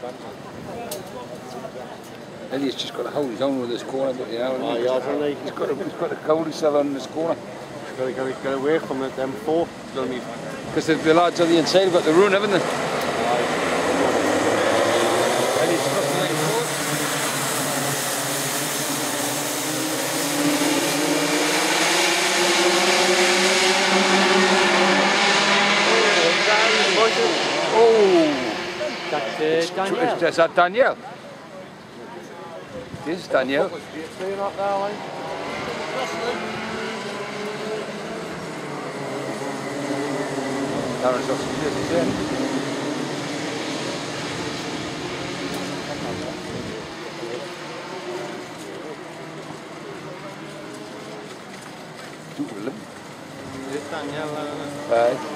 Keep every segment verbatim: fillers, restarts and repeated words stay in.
Eddie's just got to hold his own with this corner, but you know, oh, yeah, hasn't he? He's got to, he's got to hold himself on this corner. He's got to go, go away from it, them four. Because the, the lads on the inside have got the run, haven't they? Eddie's crossing like forward. Oh! That's uh, Danielle. Is that Danielle? It is Danielle. Darren's got some business there. Is it Danielle? Right.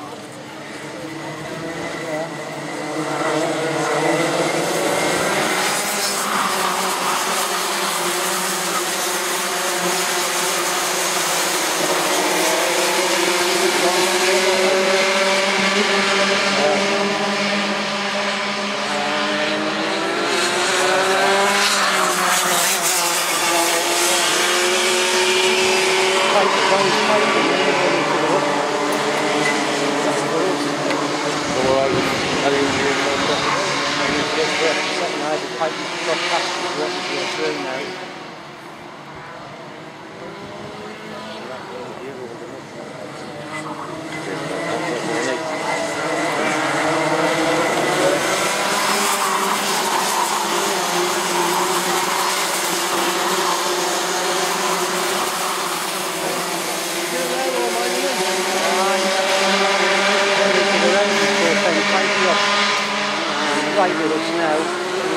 Right with us now.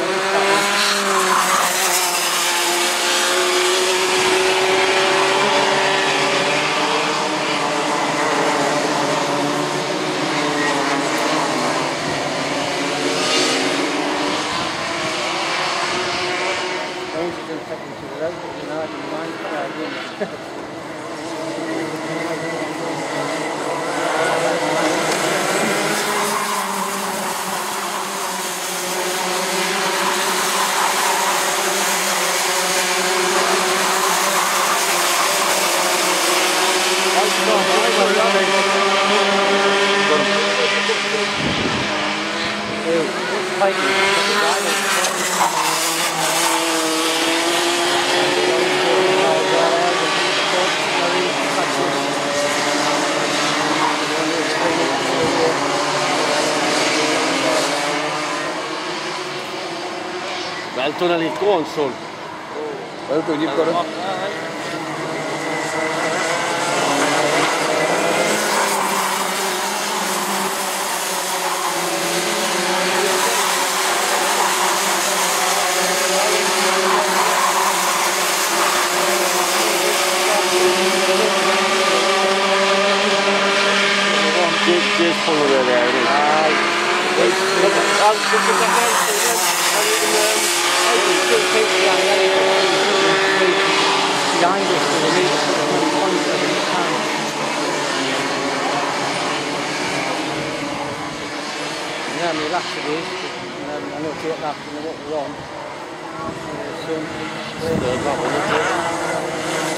Well done, Ellie. Go on, son. Well done, you've got it. Just full of it there, isn't it? Aye. Look at that. I can still take behind behind us for the meter for the point of the time. Yeah, I mean, that's it is. I know to look after what we're on. Soon, third level, isn't it?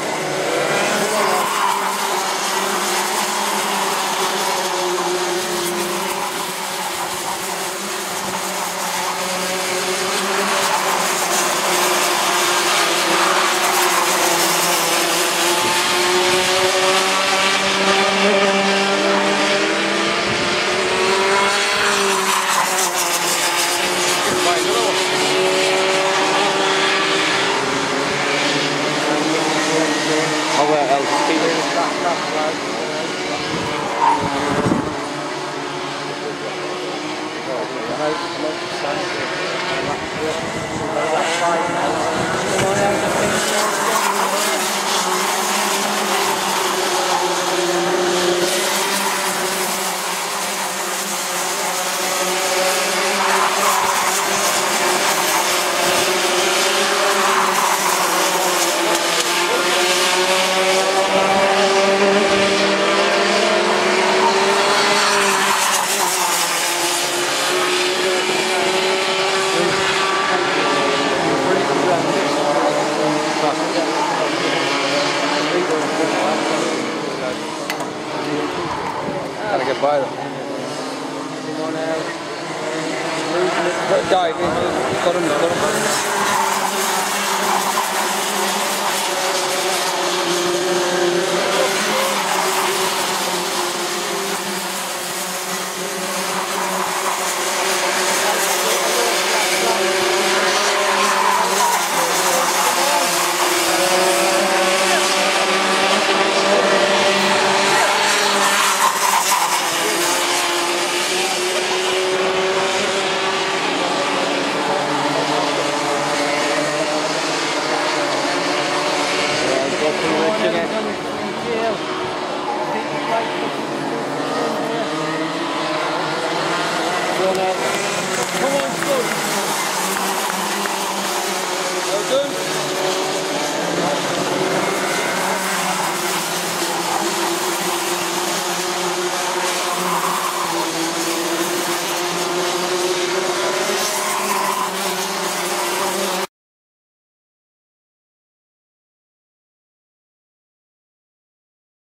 get by them. Come on out. Losing it. Dive in, cut him, cut him.